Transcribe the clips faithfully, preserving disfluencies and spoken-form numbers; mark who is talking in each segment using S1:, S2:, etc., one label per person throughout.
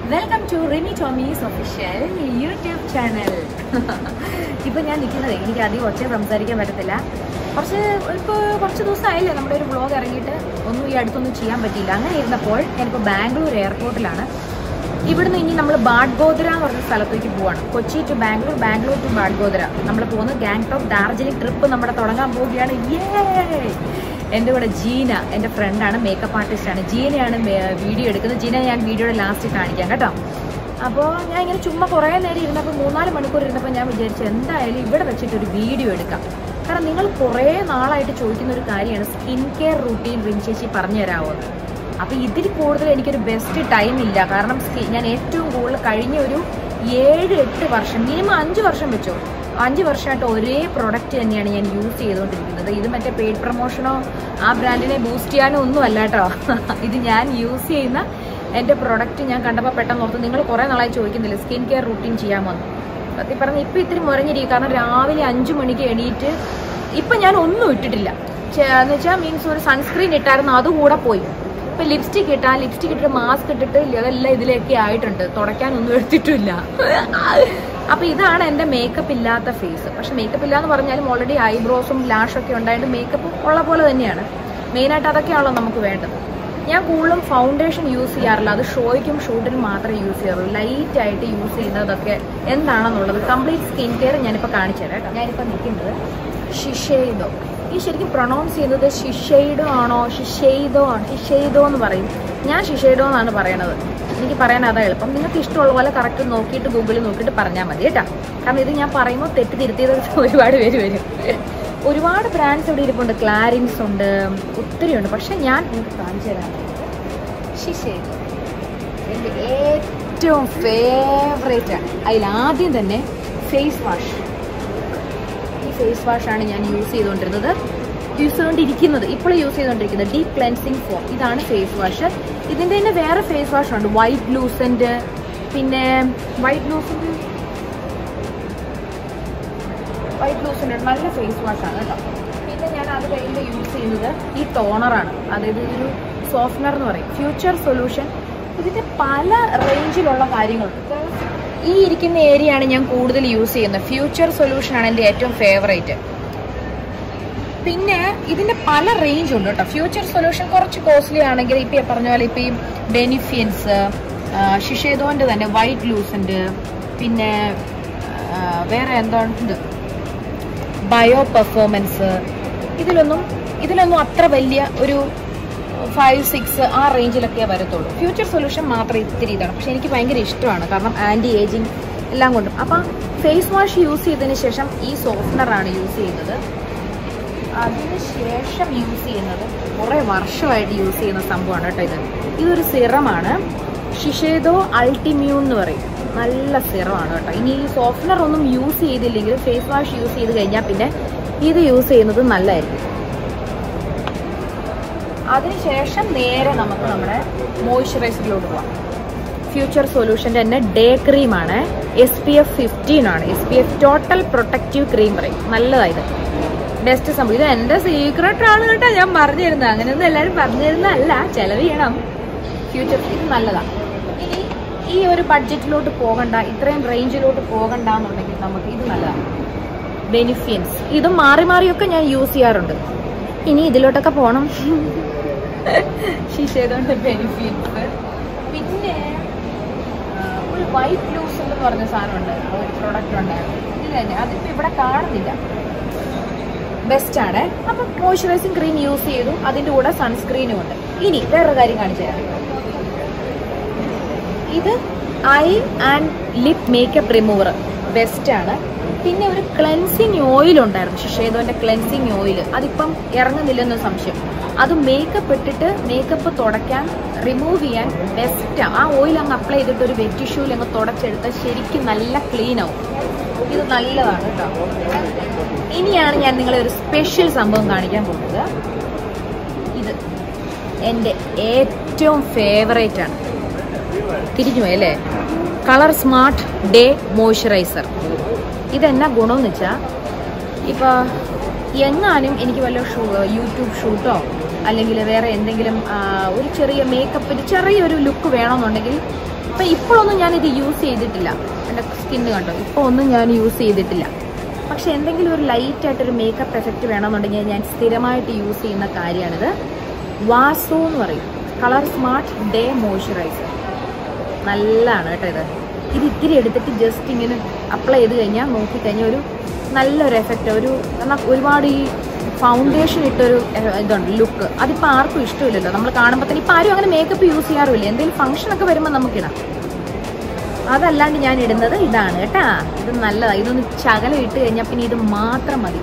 S1: Welcome to Rimi Tomy's official YouTube channel. ഇപ്പം ഞാൻ നിൽക്കുന്നത് എനിക്ക് അധികം ഒച്ച സംസാരിക്കാൻ പറ്റത്തില്ല. കുറച്ച് ഇപ്പോൾ കുറച്ച് ദിവസമായില്ലേ നമ്മുടെ ഒരു വ്ളോഗ് ഇറങ്ങിയിട്ട്, ഒന്നും ഈ അടുത്തൊന്നും ചെയ്യാൻ പറ്റിയില്ല. അങ്ങനെ ഇരുന്നപ്പോൾ ഞാനിപ്പോൾ ബാംഗ്ലൂർ എയർപോർട്ടിലാണ്. ഇവിടുന്ന് ഇനി നമ്മൾ ബാഡ്ഗോദ്ര എന്ന് പറഞ്ഞ സ്ഥലത്തേക്ക് പോവാണ്. Kochi to Bangalore, Bangalore to Bagdogra. നമ്മൾ പോകുന്നത് ഗാങ്ടോക്ക് ഡാർജിലിംഗ് ട്രിപ്പ് നമ്മുടെ തുടങ്ങാൻ പോവുകയാണ്. യേ! എൻ്റെ കൂടെ ജീന, എൻ്റെ ഫ്രണ്ടാണ്, മേക്കപ്പ് ആർട്ടിസ്റ്റാണ്. ജീനയാണ് വീഡിയോ എടുക്കുന്നത്. ജീന ഞാൻ വീഡിയോയുടെ ലാസ്റ്റ് കാണിക്കാം കേട്ടോ. അപ്പോൾ ഞാൻ ഇങ്ങനെ ചുമ്മാ കുറേ നേരം ഇരുന്നപ്പോൾ, മൂന്നാല് മണിക്കൂർ ഇരുന്നപ്പോൾ ഞാൻ വിചാരിച്ചു എന്തായാലും ഇവിടെ വെച്ചിട്ടൊരു വീഡിയോ എടുക്കാം. കാരണം നിങ്ങൾ കുറേ നാളായിട്ട് ചോദിക്കുന്ന ഒരു കാര്യമാണ് സ്കിൻ കെയർ റൂട്ടീൻ റിൻ ചേച്ചി പറഞ്ഞു തരാമോ. അപ്പോൾ ഇതിൽ കൂടുതൽ എനിക്കൊരു ബെസ്റ്റ് ടൈം ഇല്ല. കാരണം ഞാൻ ഏറ്റവും കൂടുതൽ കഴിഞ്ഞ ഒരു ഏഴ് എട്ട് വർഷം, മിനിമം അഞ്ച് വർഷം വെച്ചോ, അഞ്ച് വർഷമായിട്ട് ഒരേ പ്രൊഡക്റ്റ് തന്നെയാണ് ഞാൻ യൂസ് ചെയ്തുകൊണ്ടിരിക്കുന്നത്. ഇത് മറ്റേ പെയ്ഡ് പ്രൊമോഷനോ ആ ബ്രാൻഡിനെ ബൂസ്റ്റ് ചെയ്യാനോ ഒന്നും അല്ല കേട്ടോ. ഇത് ഞാൻ യൂസ് ചെയ്യുന്ന എൻ്റെ പ്രൊഡക്റ്റ് ഞാൻ കണ്ടപ്പോൾ പെട്ടെന്ന് ഓർത്ത് നിങ്ങൾ കുറേ നാളായി ചോദിക്കുന്നില്ല സ്കിൻ കെയർ റൂട്ടീൻ ചെയ്യാമോ എന്ന്. സത്യം പറഞ്ഞാൽ ഇപ്പം ഇത്തിരി മുരഞ്ഞിരിക്കും. കാരണം രാവിലെ അഞ്ച് മണിക്ക് എണീറ്റ് ഇപ്പം ഞാൻ ഒന്നും ഇട്ടിട്ടില്ല എന്ന് വെച്ചാൽ മീൻസ് ഒരു സൺസ്ക്രീൻ ഇട്ടായിരുന്നു, അതുകൂടെ പോയി. ഇപ്പം ലിപ്സ്റ്റിക് ഇട്ടാൽ ലിപ്സ്റ്റിക് ഇട്ടിട്ട് മാസ്ക് ഇട്ടിട്ട് അതെല്ലാം ഇതിലേക്ക് ആയിട്ടുണ്ട്. തുടയ്ക്കാനൊന്നും എടുത്തിട്ടില്ല. അപ്പം ഇതാണ് എൻ്റെ മേക്കപ്പ് ഇല്ലാത്ത ഫേസ്. പക്ഷെ മേക്കപ്പ് ഇല്ലാന്ന് പറഞ്ഞാലും ഓൾറെഡി ഐബ്രോസും ലാഷൊക്കെ ഉണ്ടായിട്ട് മേക്കപ്പ് ഉള്ള പോലെ തന്നെയാണ്. മെയിനായിട്ട് അതൊക്കെയാണല്ലോ നമുക്ക് വേണ്ടത്. ഞാൻ കൂടുതലും ഫൗണ്ടേഷൻ യൂസ് ചെയ്യാറില്ല. അത് ഷോയ്ക്കും ഷൂട്ടിനും മാത്രമേ യൂസ് ചെയ്യാറുള്ളൂ. ലൈറ്റായിട്ട് യൂസ് ചെയ്യുന്നതൊക്കെ എന്താണെന്നുള്ളത് കംപ്ലീറ്റ് സ്കിൻ കെയർ ഞാനിപ്പോൾ കാണിച്ചു തരാം കേട്ടോ. ഞാനിപ്പോൾ നിൽക്കുന്നത് ഷിഷെയ്ഡോ. ഈ ശരിക്കും പ്രൊണൗൺസ് ചെയ്യുന്നത് ഷിഷെയ്ഡോ ആണോ ഷിഷെയ്ഡോ ആണ് ഷിഷെയ്ഡോ എന്ന് പറയും. ഞാൻ ഷിഷെയ്ഡോ എന്നാണ് പറയണത്. എനിക്ക് പറയാൻ അതാ എളുപ്പം. നിങ്ങൾക്ക് ഇഷ്ടമുള്ള പോലെ കറക്റ്റ് നോക്കിയിട്ട് ഗൂഗിളിൽ നോക്കിയിട്ട് പറഞ്ഞാൽ മതി കേട്ടോ. കാരണം ഇത് ഞാൻ പറയുമ്പോൾ തെറ്റ് തിരുത്തിയത് ഒരുപാട് പേര് വരും. ഒരുപാട് ബ്രാൻഡ്സ് ഇവിടെ ഇരിപ്പുണ്ട്. ക്ലാരിൻസ് ഉണ്ട്, ഒത്തിരി ഉണ്ട്. പക്ഷെ ഞാൻ നിങ്ങൾക്ക് കാണിച്ചു തരാൻ ഷിഷെയ്ഡോ എൻ്റെ ഏറ്റവും ഫേവറേറ്റ് ആണ്. അതിലാദ്യം തന്നെ ഫേസ് വാഷ്. ഈ ഫേസ് വാഷാണ് ഞാൻ യൂസ് ചെയ്തുകൊണ്ടിരുന്നത് യൂസ് ചെയ്തുകൊണ്ടിരിക്കുന്നത് ഇപ്പോൾ യൂസ് ചെയ്തുകൊണ്ടിരിക്കുന്നത് ഡീപ് ക്ലെൻസിങ് ഫോം. ഇതാണ് ഫേസ് വാഷ്. ഇതിൻ്റെ തന്നെ വേറെ ഫേസ് വാഷ് ഉണ്ട്, വൈറ്റ് ലൂസൻറ്റ്. പിന്നെ വൈറ്റ് ലൂസൻറ്റ് വൈറ്റ് ലൂസൻറ്റ് നല്ല ഫേസ് വാഷാണ് കേട്ടോ. പിന്നെ ഞാൻ അത് കഴിഞ്ഞ് യൂസ് ചെയ്യുന്നത് ഈ ടോണറാണ്. അതായത് ഒരു സോഫ്റ്റ്നർ എന്ന് പറയും, ഫ്യൂച്ചർ സൊല്യൂഷൻ. ഇതിൻ്റെ പല റേഞ്ചിലുള്ള കാര്യങ്ങളുണ്ട്. ഈ ഇരിക്കുന്ന ഏരിയയാണ് ഞാൻ കൂടുതൽ യൂസ് ചെയ്യുന്നത്. ഫ്യൂച്ചർ സൊല്യൂഷനാണ് എൻ്റെ ഏറ്റവും ഫേവറേറ്റ്. പിന്നെ ഇതിൻ്റെ പല റേഞ്ച് ഉണ്ട് കേട്ടോ. ഫ്യൂച്ചർ സൊല്യൂഷൻ കുറച്ച് കോസ്റ്റ്ലി ആണെങ്കിൽ ഇപ്പം പറഞ്ഞ പോലെ ഇപ്പം ഈ ബെനിഫിയൻസ്, ഷിഷേദോൻ്റെ തന്നെ വൈറ്റ് ലൂസൻറ്റ്, പിന്നെ വേറെ എന്തുണ്ട് ബയോ പെർഫോമൻസ്. ഇതിലൊന്നും ഇതിലൊന്നും അത്ര വലിയ ഒരു ഫൈവ് സിക്സ് ആ റേഞ്ചിലൊക്കെ വരത്തുള്ളൂ. ഫ്യൂച്ചർ സൊല്യൂഷൻ മാത്രം ഇത്തിരി ഇതാണ്. പക്ഷെ എനിക്ക് ഭയങ്കര ഇഷ്ടമാണ്, കാരണം ആൻറ്റി ഏജിങ് എല്ലാം കൊണ്ടും. അപ്പം ഫേസ് വാഷ് യൂസ് ചെയ്തതിന് ശേഷം ഈ സോഫ്റ്റ്നറാണ് യൂസ് ചെയ്യുന്നത്. അതിന് ശേഷം യൂസ് ചെയ്യുന്നത് കുറേ വർഷമായിട്ട് യൂസ് ചെയ്യുന്ന സംഭവമാണ് കേട്ടോ. ഇത് ഇതൊരു സിറമാണ്, ഷിഷേദോ അൾട്ടിമ്യൂൺ എന്ന് പറയും. നല്ല സിറമാണ് കേട്ടോ. ഇനി ഈ സോഫ്റ്റ്നർ ഒന്നും യൂസ് ചെയ്തില്ലെങ്കിൽ ഫേസ് വാഷ് യൂസ് ചെയ്ത് കഴിഞ്ഞാൽ പിന്നെ ഇത് യൂസ് ചെയ്യുന്നത് നല്ലതായിരിക്കും. അതിനുശേഷം നേരെ നമുക്ക് നമ്മുടെ മോയ്സ്ചറൈസറിലോട്ട് പോകാം. ഫ്യൂച്ചർ സൊല്യൂഷൻ്റെ തന്നെ ഡേ ക്രീമാണ്. എസ് പി എഫ് ഫിഫ്റ്റീൻ ആണ്. S P F total protective cream പറയും. നല്ലതായത് ബെസ്റ്റ് സംഭവം. ഇത് എൻ്റെ സീക്രട്ട് ആണ് കേട്ടോ, ഞാൻ പറഞ്ഞു തരുന്നത്. അങ്ങനെയൊന്നും എല്ലാവരും പറഞ്ഞു തരുന്നതല്ല, ചെലവ് ചെയ്യണം. ഫ്യൂച്ചർ ഇത് നല്ലതാണ്. ഇനി ഈ ഒരു ബഡ്ജറ്റിലോട്ട് പോകണ്ട, ഇത്രയും റേഞ്ചിലോട്ട് പോകണ്ട എന്നുണ്ടെങ്കിൽ നമുക്ക് ഇത് നല്ലതാണ്. ബെനിഫിയൻസ് ഇതും മാറി മാറിയൊക്കെ ഞാൻ യൂസ് ചെയ്യാറുണ്ട്. ഇനി ഇതിലോട്ടൊക്കെ പോകണം. ഷിഷേദോൻ്റെ ബെനിഫിയൻസ്. പിന്നെ ഒരു വൈറ്റ് ലൂസ് എന്ന് പറഞ്ഞ സാധനമുണ്ട്, ഒരു പ്രൊഡക്റ്റ് ഉണ്ടായിരുന്നു. ഇത് തന്നെ അതിപ്പോൾ ഇവിടെ കാണുന്നില്ല. ബെസ്റ്റാണ്. അപ്പം മോയ്സ്ചറൈസിങ് ക്രീം യൂസ് ചെയ്തു, അതിൻ്റെ കൂടെ സൺസ്ക്രീനും ഉണ്ട്. ഇനി വേറൊരു കാര്യം കാണിച്ചു തരാം. ഇത് eye and lip makeup remover ബെസ്റ്റാണ്. പിന്നെ ഒരു ക്ലെൻസിങ് ഓയിൽ ഉണ്ടായിരുന്നു, ഷിഷേദോൻ്റെ ക്ലെൻസിങ് ഓയിൽ. അതിപ്പം ഇറങ്ങുന്നില്ലെന്നൊരു സംശയം. അത് മേക്കപ്പ് ഇട്ടിട്ട് മേക്കപ്പ് തുടയ്ക്കാൻ, റിമൂവ് ചെയ്യാൻ ബെസ്റ്റാണ്. ആ ഓയിൽ അങ്ങ് അപ്ലൈ ചെയ്തിട്ട് ഒരു വെറ്റ് ടിഷ്യൂവിൽ അങ്ങ് തുടച്ചെടുത്താൽ ശരിക്കും നല്ല ക്ലീൻ ആവും. ഇത് നല്ലതാണ് കേട്ടോ. ഇനിയാണ് ഞാൻ നിങ്ങളെ ഒരു സ്പെഷ്യൽ സംഭവം കാണിക്കാൻ പോകുന്നത്. ഇത് എൻ്റെ ഏറ്റവും ഫേവറേറ്റ് ആണ്. തിരിഞ്ഞു പോയി അല്ലേ? Colour smart day moisturiser. ഇതെന്നാ ഗുണമെന്ന് വെച്ചാൽ, ഇപ്പോൾ എങ്ങാനും എനിക്ക് വല്ല ഷൂ യൂട്യൂബ് ഷൂട്ടോ അല്ലെങ്കിൽ വേറെ എന്തെങ്കിലും ഒരു ചെറിയ മേക്കപ്പിന് ചെറിയൊരു ലുക്ക് വേണമെന്നുണ്ടെങ്കിൽ അപ്പം ഇപ്പോഴൊന്നും ഞാനിത് യൂസ് ചെയ്തിട്ടില്ല. എൻ്റെ സ്കിന്ന് കണ്ടോ, ഇപ്പോൾ ഒന്നും ഞാൻ യൂസ് ചെയ്തിട്ടില്ല. പക്ഷെ എന്തെങ്കിലും ഒരു ലൈറ്റായിട്ടൊരു മേക്കപ്പ് എഫക്റ്റ് വേണമെന്നുണ്ടെങ്കിൽ ഞാൻ സ്ഥിരമായിട്ട് യൂസ് ചെയ്യുന്ന കാര്യമാണിത്. വാസോ എന്ന് പറയും, കളർ സ്മാർട്ട് ഡേ മോയ്സ്ചറൈസർ. നല്ലതാണ് കേട്ടോ ഇത്. ഇത് ഇത്തിരി എടുത്തിട്ട് ജസ്റ്റ് ഇങ്ങനെ അപ്ലൈ ചെയ്ത് കഴിഞ്ഞാൽ നോക്കിക്കഴിഞ്ഞാൽ ഒരു നല്ലൊരു എഫക്റ്റ്, ഒരു എന്നാൽ ഒരുപാട് ഈ ഫൗണ്ടേഷൻ ഇട്ടൊരു ഇതുണ്ട് ലുക്ക്. അതിപ്പോൾ ആർക്കും ഇഷ്ടമില്ലല്ലോ, നമ്മൾ കാണുമ്പോൾ തന്നെ. ഇപ്പം ആരും അങ്ങനെ മേക്കപ്പ് യൂസ് ചെയ്യാറുമില്ല. എന്തെങ്കിലും ഫംഗ്ഷനൊക്കെ വരുമ്പോൾ നമുക്കിടാം. അതല്ലാണ്ട് ഞാൻ ഇടുന്നത് ഇതാണ് കേട്ടാ. ഇത് നല്ലതാണ്. ഇതൊന്ന് ശകലം ഇട്ട് കഴിഞ്ഞാൽ പിന്നെ ഇത് മാത്രം മതി.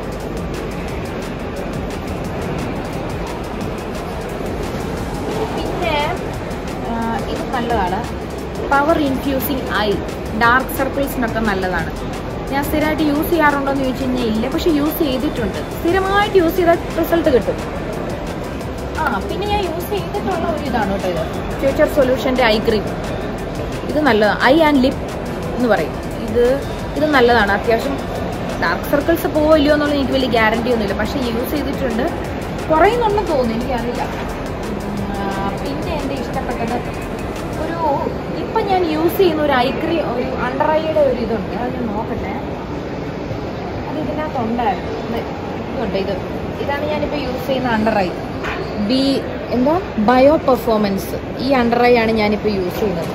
S1: പിന്നെ ഇത് നല്ലതാണ്, പവർ ഇൻഫ്യൂസിങ് ഐ, ഡാർക്ക് സർക്കിൾസിനൊക്കെ നല്ലതാണ്. ഞാൻ സ്ഥിരമായിട്ട് യൂസ് ചെയ്യാറുണ്ടോ എന്ന് ചോദിച്ചു കഴിഞ്ഞാൽ ഇല്ല, പക്ഷെ യൂസ് ചെയ്തിട്ടുണ്ട്. സ്ഥിരമായിട്ട് യൂസ് ചെയ്താൽ റിസൾട്ട് കിട്ടും. ആ പിന്നെ ഞാൻ യൂസ് ചെയ്തിട്ടുള്ള ഒരു ഇതാണ് കേട്ടോ ഇത്, ഫ്യൂച്ചർ സൊല്യൂഷൻ്റെ ഐ ക്രീം. ഇത് നല്ലതാണ്, ഐ ആൻഡ് ലിപ്പ് എന്ന് പറയും. ഇത് ഇത് നല്ലതാണ്. അത്യാവശ്യം ഡാർക്ക് സർക്കിൾസ് പോവില്ലയോ എന്നുള്ളത് എനിക്ക് വലിയ ഗ്യാരണ്ടി ഒന്നുമില്ല, പക്ഷെ യൂസ് ചെയ്തിട്ടുണ്ട്. കുറയുന്നുണ്ടെന്ന് തോന്നുന്നു, എനിക്കറിയില്ല. പിന്നെ എൻ്റെ ഇഷ്ടപ്പെട്ടത് ഒരു ഇപ്പം ഞാൻ യൂസ് ചെയ്യുന്ന ഒരു ഐ ക്രീം, ഒരു അണ്ടർ ഐയുടെ ഒരു ഇതുണ്ട്. അത് ഞാൻ നോക്കട്ടെ. അത് ഇതിനകത്തുണ്ടായിരുന്നു. ഇതുണ്ട്, ഇത് ഇതാണ് ഞാനിപ്പോൾ യൂസ് ചെയ്യുന്ന അണ്ടർ ഐ. ബി എന്താ ബയോ പെർഫോമൻസ്. ഈ അണ്ടർ ഐ ആണ് ഞാനിപ്പോൾ യൂസ് ചെയ്യുന്നത്.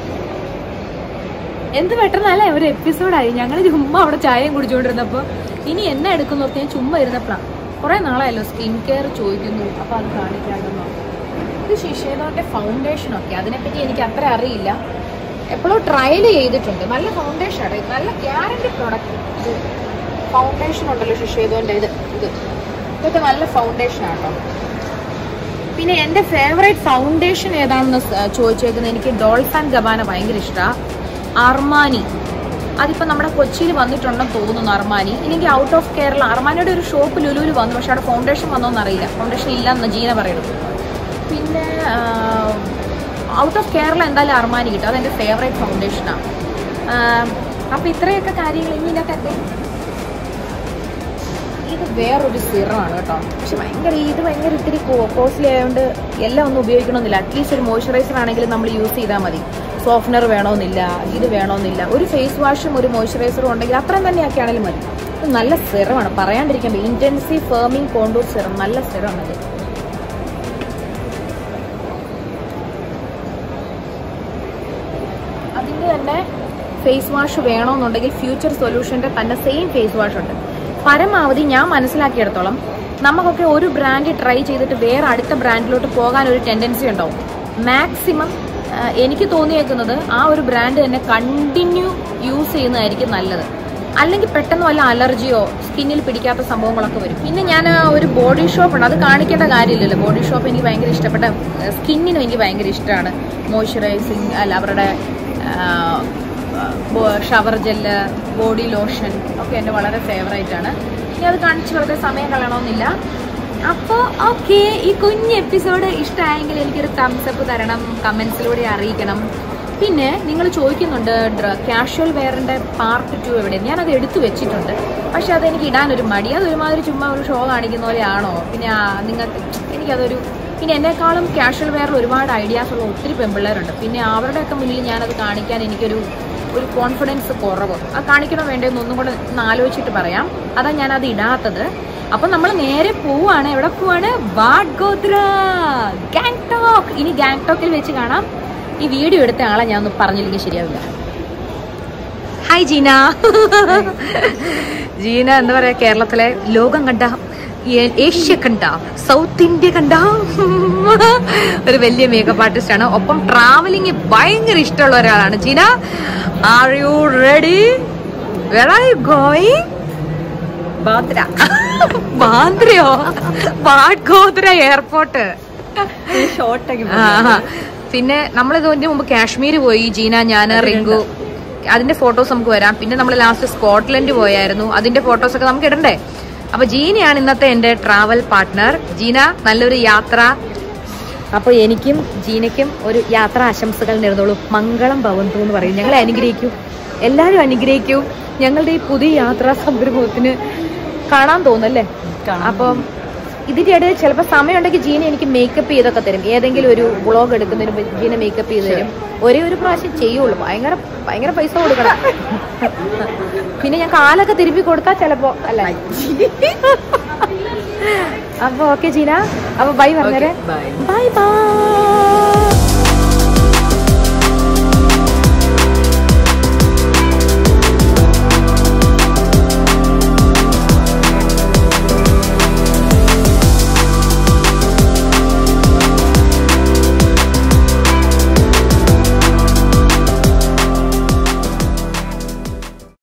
S1: എന്ത് പെട്ടെന്നല്ലേ ഒരു എപ്പിസോഡായി. ഞങ്ങൾ ചുമ്മാ അവിടെ ചായയും കുടിച്ചുകൊണ്ടിരുന്നപ്പോൾ ഇനി എന്നെ എടുക്കുന്ന ഓർത്ത് ഞാൻ ചുമ്മാ ഇരുന്നപ്പോഴാണ്. കുറേ നാളായല്ലോ സ്കിൻ കെയർ ചോദിക്കുന്നു, അപ്പോൾ അത് കാണിക്കാണ്ടെന്നോ. ഇത് ഷിഷേഡോൻ്റെ ഫൗണ്ടേഷനൊക്കെ, അതിനെപ്പറ്റി എനിക്ക് അത്ര അറിയില്ല. എപ്പോഴും ട്രയൽ ചെയ്തിട്ടുണ്ട്. നല്ല ഫൗണ്ടേഷനാണ്, നല്ല ഗ്യാരണ്ടി പ്രോഡക്റ്റ്. ഇത് ഫൗണ്ടേഷൻ ഉണ്ടല്ലോ ഷിഷേഡോൻ്റെ, ഇത് ഇത് ഇതൊക്കെ നല്ല ഫൗണ്ടേഷനാണ് കേട്ടോ. പിന്നെ എൻ്റെ ഫേവറേറ്റ് ഫൗണ്ടേഷൻ ഏതാണെന്ന് ചോദിച്ചേക്കുന്നത്, എനിക്ക് ഡോൾസ് ആൻഡ് ഗബാന ഭയങ്കര ഇഷ്ടമാണ്. അർമാനി, അതിപ്പോൾ നമ്മുടെ കൊച്ചിയിൽ വന്നിട്ടുണ്ടെന്ന് തോന്നുന്നു അർമാനി. ഇല്ലെങ്കിൽ ഔട്ട് ഓഫ് കേരള. അർമാനിയുടെ ഒരു ഷോപ്പ് ലുലുവിൽ വന്നു, പക്ഷെ അവിടെ ഫൗണ്ടേഷൻ വന്നോന്ന് അറിയില്ല. ഫൗണ്ടേഷൻ ഇല്ലെന്ന് ജീന പറയുന്നു. പിന്നെ ഔട്ട് ഓഫ് കേരള എന്തായാലും അർമാനി കിട്ടും. അതെൻ്റെ ഫേവറേറ്റ് ഫൗണ്ടേഷനാണ്. അപ്പോൾ ഇത്രയൊക്കെ കാര്യങ്ങൾ. ഇനി ഇതിനകത്തൊക്കെ ഇത് വേറൊരു സിറമാണ് കേട്ടോ, പക്ഷെ ഭയങ്കര ഇത് ഭയങ്കര ഇത്തിരി കോസ്റ്റ്ലി ആയതുകൊണ്ട് എല്ലാം ഒന്നും ഉപയോഗിക്കണമെന്നില്ല. അറ്റ്ലീസ്റ്റ് ഒരു മോയ്സ്ചറൈസർ ആണെങ്കിലും നമ്മൾ യൂസ് ചെയ്താൽ മതി. സോഫ്റ്റ്നർ വേണമെന്നില്ല, ഇത് വേണമെന്നില്ല. ഒരു ഫേസ് വാഷും ഒരു മോയ്സ്ചറൈസറും ഉണ്ടെങ്കിൽ അത്രയും തന്നെയൊക്കെ ആണെങ്കിലും മതി. ഇത് നല്ല സിറമാണ്, പറയാണ്ടിരിക്കാൻ പറ്റും. ഇൻറ്റൻസീവ് ഫേമിംഗ് കോണ്ടൂർ സിറം, നല്ല സിറമാണത്. അതിൻ്റെ തന്നെ ഫേസ് വാഷ് വേണമെന്നുണ്ടെങ്കിൽ ഫ്യൂച്ചർ സൊല്യൂഷൻ്റെ തന്നെ സെയിം ഫേസ് വാഷ് ഉണ്ട്. പരമാവധി ഞാൻ മനസ്സിലാക്കിയെടുത്തോളം നമുക്കൊക്കെ ഒരു ബ്രാൻഡ് ട്രൈ ചെയ്തിട്ട് വേറെ അടുത്ത ബ്രാൻഡിലോട്ട് പോകാൻ ഒരു ടെൻഡൻസി ഉണ്ടാവും. മാക്സിമം എനിക്ക് തോന്നിയേക്കുന്നത് ആ ഒരു ബ്രാൻഡ് തന്നെ കണ്ടിന്യൂ യൂസ് ചെയ്യുന്നതായിരിക്കും നല്ലത്. അല്ലെങ്കിൽ പെട്ടെന്ന് വല്ല അലർജിയോ സ്കിന്നിൽ പിടിക്കാത്ത സംഭവങ്ങളൊക്കെ വരും. പിന്നെ ഞാൻ ഒരു ബോഡി ഷോപ്പ് ഉണ്ട്, അത് കാണിക്കേണ്ട കാര്യമില്ലല്ലോ. ബോഡി ഷോപ്പ് എനിക്ക് ഭയങ്കര ഇഷ്ടപ്പെട്ട, സ്കിന്നിനും എനിക്ക് ഭയങ്കര ഇഷ്ടമാണ്. മോയ്സ്ചറൈസിങ് അല്ല, അവരുടെ ഷവർ ജെല്ല്, ബോഡി ലോഷൻ ഒക്കെ എൻ്റെ വളരെ ഫേവറേറ്റാണ്. ഇനി അത് കാണിച്ച് വെറുതെ സമയം കളയണമെന്നില്ല. അപ്പോൾ ഓക്കെ, ഈ കുഞ്ഞ് എപ്പിസോഡ് ഇഷ്ടമായെങ്കിൽ എനിക്കൊരു തംസപ്പ് തരണം, കമൻസിലൂടെ അറിയിക്കണം. പിന്നെ നിങ്ങൾ ചോദിക്കുന്നുണ്ട് കാഷ്വൽ വെയറിൻ്റെ പാർട്ട് ടു എവിടെ. ഞാനത് എടുത്തു വെച്ചിട്ടുണ്ട്, പക്ഷെ അതെനിക്ക് ഇടാനൊരു മടി. അതൊരുമാതിരി ചുമ്മാ ഒരു ഷോ കാണിക്കുന്ന പോലെയാണോ? പിന്നെ നിങ്ങൾക്ക് എനിക്കതൊരു പിന്നെ എന്നെക്കാളും കാഷ്വൽ വെയറിൽ ഒരുപാട് ഐഡിയാസ് ഉള്ള ഒത്തിരി പെൺപിള്ളേരുണ്ട്. പിന്നെ അവരുടെയൊക്കെ മുന്നിൽ ഞാനത് കാണിക്കാൻ എനിക്കൊരു ഒരു കോൺഫിഡൻസ് കുറവ്. അത് കാണിക്കണോ വേണ്ടതെന്ന് ഒന്നും കൂടെ ഒന്ന് ആലോചിച്ചിട്ട് പറയാം. അതാണ് ഞാനത് ഇടാത്തത്. അപ്പം നമ്മൾ നേരെ പോവാണ്. എവിടെ പോവാണ്? വാഡ്ഗോദ്ര, ഗാങ്ടോക്ക്. ഇനി ഗാങ്ടോക്കിൽ വെച്ച് കാണാം. ഈ വീഡിയോ എടുത്ത ആളെ ഞാൻ ഒന്ന് പറഞ്ഞില്ലെങ്കിൽ ശരിയാവില്ല. ഹായ് ജീന. ജീന എന്താ പറയാ, കേരളത്തിലെ ലോകം കണ്ട, ഏഷ്യ കണ്ട, സൗത്ത് ഇന്ത്യ കണ്ട ഒരു വലിയ മേക്കപ്പ് ആർട്ടിസ്റ്റ് ആണ്. ഒപ്പം ട്രാവലിംഗ് ഭയങ്കര ഇഷ്ടമുള്ള ഒരാളാണ് Jeena. Are you ready? Where are you going? Bandra. ബാന്ദ്രയോ? വാഡ്ഗോദ്ര എയർപോർട്ട്. പിന്നെ നമ്മൾ ഇതിന്റെ മുമ്പ് കാശ്മീർ പോയി, ജീന, ഞാൻ, റിങ്കു. അതിന്റെ ഫോട്ടോസ് നമുക്ക് വരാം. പിന്നെ നമ്മൾ ലാസ്റ്റ് സ്കോട്ട്ലൻഡ് പോയായിരുന്നു, അതിന്റെ ഫോട്ടോസ് ഒക്കെ നമുക്ക് ഇടണ്ടേ. അപ്പൊ ജീനയാണ് ഇന്നത്തെ എന്റെ ട്രാവൽ പാർട്ട്ണർ. ജീന, നല്ലൊരു യാത്ര. അപ്പൊ എനിക്കും ജീനയ്ക്കും ഒരു യാത്രാ ആശംസകൾ നേർന്നോളൂ. മംഗളം ഭവന്തു എന്ന് പറയും. ഞങ്ങളെ അനുഗ്രഹിക്കൂ, എല്ലാവരും അനുഗ്രഹിക്കൂ. ഞങ്ങളുടെ ഈ പുതിയ യാത്രാ സംരംഭത്തിന് കാണാൻ തോന്നല്ലേ. അപ്പം ഇതിന്റെ ഇടയിൽ ചിലപ്പോൾ സമയം ഉണ്ടെങ്കിൽ ജീന എനിക്ക് മേക്കപ്പ് ചെയ്തൊക്കെ തരും. ഏതെങ്കിലും ഒരു വ്ളോഗ് എടുക്കുന്നതിന് മുമ്പ് ജീന മേക്കപ്പ് ചെയ്ത് തരും. ഒരേ ഒരു പ്രാവശ്യം ചെയ്യുള്ളൂ. ഭയങ്കര ഭയങ്കര പൈസ കൊടുക്കണം. പിന്നെ ഞാൻ കാലൊക്കെ തിരുപ്പി കൊടുത്താൽ ചിലപ്പോ അല്ല. അപ്പൊ ഓക്കെ ജീന, അപ്പൊ ബൈ പറഞ്ഞേരെ. Bye bye.